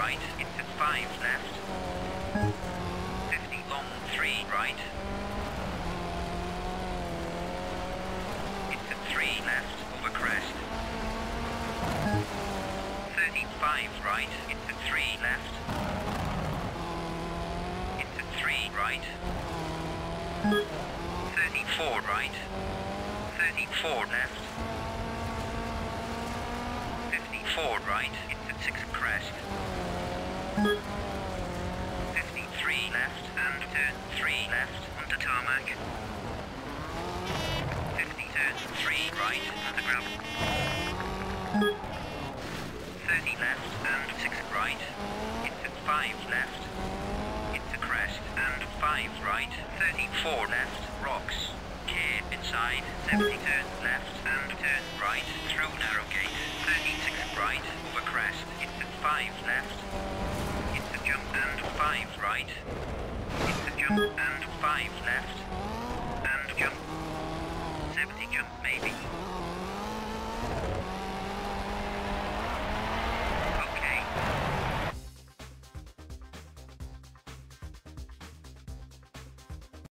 right, into 5 left. 50 long 3 right. Into 3 left, over crest. 35 right, into 3 left. Into 3 right. 34 right. 34 left. 54 right, into 6 crest. 53 left and turn 3 left onto tarmac. 50 turn 3 right onto gravel. 30 left and 6 right, into 5 left, into crest and 5 right, 34 left, rocks. Care inside, 70 turn left and turn right through narrow gate, 36 right over crest, into 5 left, into jump and 5 right, into jump and 5 left, and jump, 70 jump maybe.